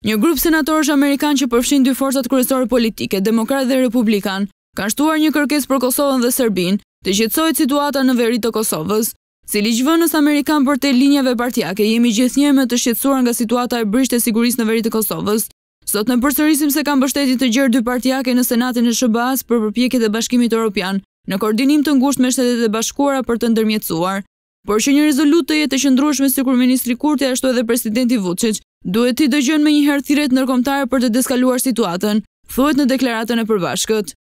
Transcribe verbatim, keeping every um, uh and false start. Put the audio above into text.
Një grup senatorësh amerikan që përfshin dy forcat kryesore politike, demokrat dhe republikan, kanë shtuar një kërkesë për Kosovën dhe Serbinë të qetësohet situata në veri të Kosovës. Si ligjvënës amerikan për te linjave partijake, jemi gjithnjëherë më të shqetësuar nga situata e brisht e sigurisë në veri të Kosovës. Sot ne përsërisim se kanë mbështetje të gjerë dy partijake në Senatin e S B A-s për përpjekjet e Bashkimit Evropian, në koordinim të ngushtë me Shtetet e Bashkuara për të ndërmjetësuar. Por që një rezolutë të jetë e qëndrueshme si kryeministri Kurti ashtu edhe presidenti Vučić, duhet t'i dëgjojnë menjëherë thirrjet ndërkombëtare për të deskaluar situatën, thuhet në deklaratën e përbashkët.